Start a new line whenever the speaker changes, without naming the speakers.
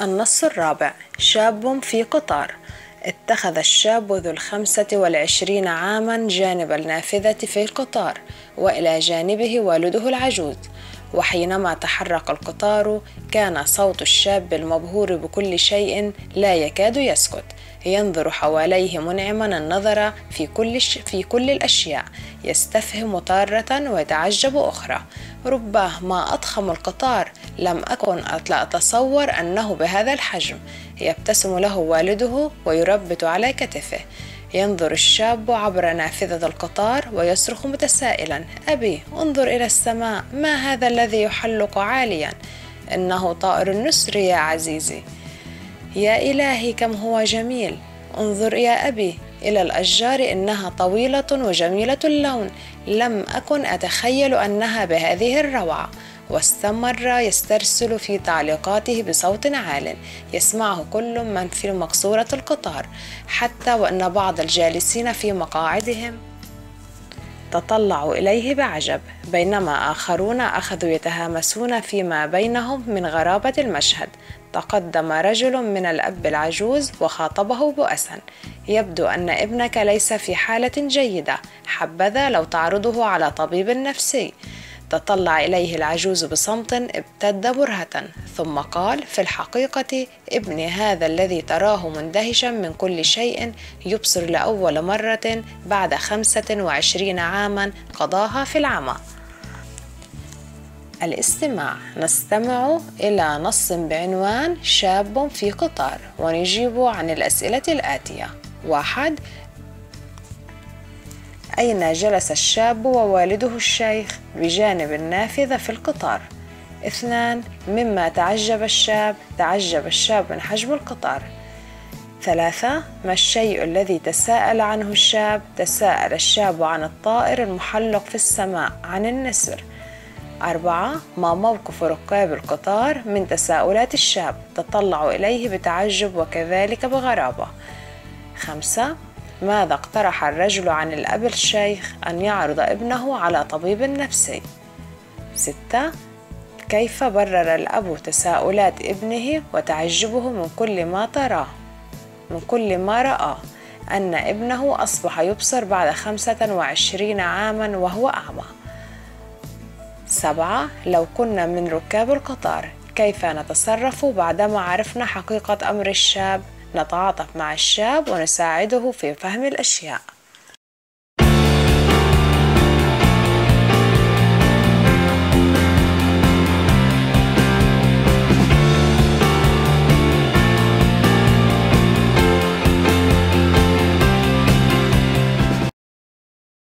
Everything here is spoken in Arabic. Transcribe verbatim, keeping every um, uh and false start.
النص الرابع: شاب في قطار. اتخذ الشاب ذو الخمسة والعشرين عاما جانب النافذة في القطار، وإلى جانبه والده العجوز. وحينما تحرك القطار كان صوت الشاب المبهور بكل شيء لا يكاد يسكت، ينظر حواليه منعما النظر في كل, في كل الأشياء، يستفهم تارة ويتعجب أخرى. رباه ما أضخم القطار، لم أكن أتصور أنه بهذا الحجم. يبتسم له والده ويربت على كتفه. ينظر الشاب عبر نافذة القطار ويصرخ متسائلا: أبي، انظر إلى السماء، ما هذا الذي يحلق عاليا؟ إنه طائر النسر يا عزيزي. يا إلهي كم هو جميل! انظر يا أبي إلى الأشجار، إنها طويلة وجميلة اللون، لم أكن أتخيل أنها بهذه الروعة. واستمر يسترسل في تعليقاته بصوت عال يسمعه كل من في مقصورة القطار، حتى وأن بعض الجالسين في مقاعدهم تطلعوا إليه بعجب، بينما آخرون أخذوا يتهامسون فيما بينهم من غرابة المشهد. تقدم رجل من الأب العجوز وخاطبه بأسا: يبدو أن ابنك ليس في حالة جيدة، حبذا لو تعرضه على طبيب نفسي. تطلع إليه العجوز بصمت ابتد برهة، ثم قال: في الحقيقة ابني هذا الذي تراه مندهشا من كل شيء يبصر لأول مرة بعد خمسة وعشرين عاما قضاها في العمى. الاستماع: نستمع إلى نص بعنوان شاب في قطار، ونجيب عن الأسئلة الآتية. واحد: أين جلس الشاب ووالده الشيخ؟ بجانب النافذة في القطار. اثنان: مما تعجب الشاب؟ تعجب الشاب من حجم القطار. ثلاثة: ما الشيء الذي تساءل عنه الشاب؟ تساءل الشاب عن الطائر المحلق في السماء، عن النسر. أربعة: ما موقف ركاب القطار من تساؤلات الشاب؟ تطلعوا إليه بتعجب وكذلك بغرابة. خمسة: ماذا اقترح الرجل عن الأب الشيخ؟ أن يعرض ابنه على طبيب نفسي. ستة: كيف برر الأب تساؤلات ابنه وتعجبه من كل ما تراه من كل ما رأى أن ابنه أصبح يبصر بعد خمسة وعشرين عاما وهو أعمى. سبعة: لو كنا من ركاب القطار كيف نتصرف بعدما عرفنا حقيقة أمر الشاب؟ نتعاطف مع الشاب ونساعده في فهم الأشياء.